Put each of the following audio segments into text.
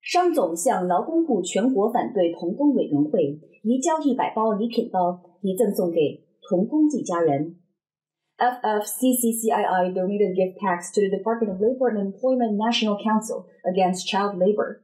商总向劳工部全国反对童工委员会移交100包礼品包，以赠送给童工及家人。FFCCCII donated gift packs to the Department of Labor and Employment National Council against child labor.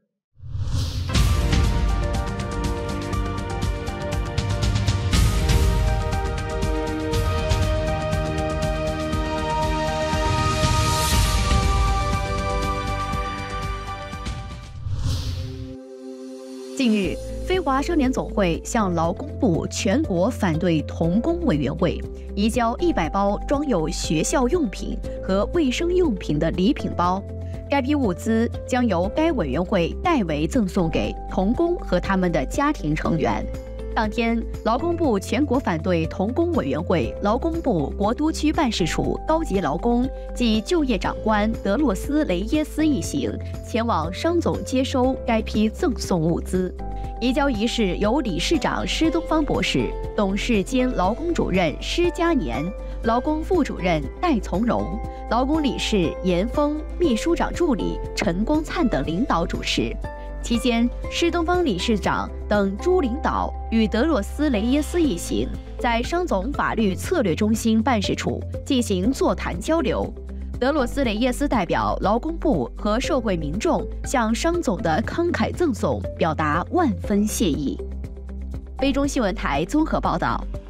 近日，非华商联总会向劳工部全国反对童工委员会移交100包装有学校用品和卫生用品的礼品包，该批物资将由该委员会代为赠送给童工和他们的家庭成员。当天，劳工部全国反对童工委员会劳工部国都区办事处高级劳工及就业长官德洛斯雷耶斯一行前往商总接收该批赠送物资。移交仪式由理事长施东方博士、董事兼劳工主任施嘉年、劳工副主任戴从容、劳工理事严峰、秘书长助理陈光灿等领导主持。期间，施东方理事长等诸领导与德洛斯雷耶斯一行在商总法律策略中心办事处进行座谈交流。德洛斯雷耶斯代表劳工部和社会民众向商总的慷慨赠送表达万分谢意。非中新闻台综合报道。